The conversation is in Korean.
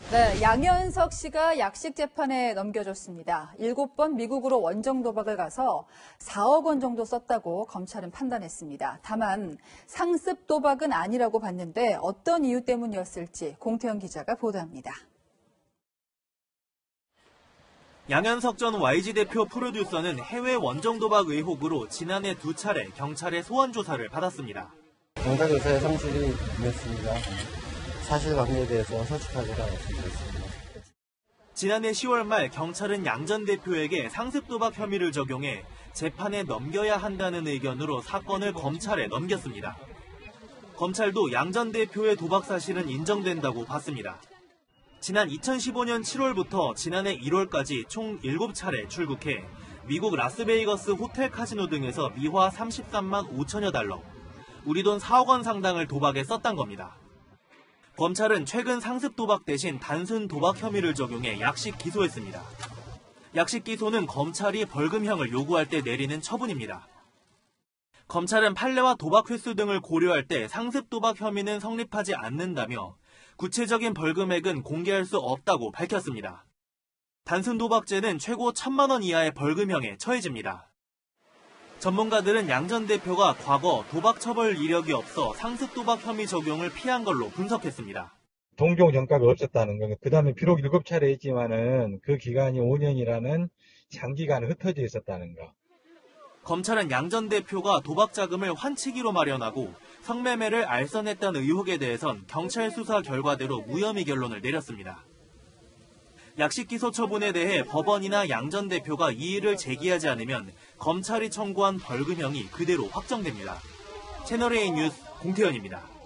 네, 양현석 씨가 약식 재판에 넘겨졌습니다. 7번 미국으로 원정 도박을 가서 4억 원 정도 썼다고 검찰은 판단했습니다. 다만 상습 도박은 아니라고 봤는데 어떤 이유 때문이었을지 공태영 기자가 보도합니다. 양현석 전 YG 대표 프로듀서는 해외 원정 도박 의혹으로 지난해 2차례 경찰의 소환 조사를 받았습니다. 경찰조사에 성실히 임했습니다. 사실관계에 대해서 솔직하게 말씀드렸습니다. 지난해 10월 말 경찰은 양 전 대표에게 상습 도박 혐의를 적용해 재판에 넘겨야 한다는 의견으로 사건을 검찰에 넘겼습니다. 검찰도 양 전 대표의 도박 사실은 인정된다고 봤습니다. 지난 2015년 7월부터 지난해 1월까지 총 7차례 출국해 미국 라스베이거스 호텔 카지노 등에서 미화 33만 5천여 달러, 우리 돈 4억 원 상당을 도박에 썼단 겁니다. 검찰은 최근 상습 도박 대신 단순 도박 혐의를 적용해 약식 기소했습니다. 약식 기소는 검찰이 벌금형을 요구할 때 내리는 처분입니다. 검찰은 판례와 도박 횟수 등을 고려할 때 상습 도박 혐의는 성립하지 않는다며 구체적인 벌금액은 공개할 수 없다고 밝혔습니다. 단순 도박죄는 최고 1,000만 원 이하의 벌금형에 처해집니다. 전문가들은 양 전 대표가 과거 도박 처벌 이력이 없어 상습 도박 혐의 적용을 피한 걸로 분석했습니다. 동종 전과가 없었다는 거. 그다음에 비록 7차례 했지만은 그 기간이 5년이라는 장기간 흩어져 있었다는 거. 검찰은 양 전 대표가 도박 자금을 환치기로 마련하고 성매매를 알선했다는 의혹에 대해선 경찰 수사 결과대로 무혐의 결론을 내렸습니다. 약식 기소 처분에 대해 법원이나 양 전 대표가 이의를 제기하지 않으면 검찰이 청구한 벌금형이 그대로 확정됩니다. 채널A 뉴스 공태현입니다.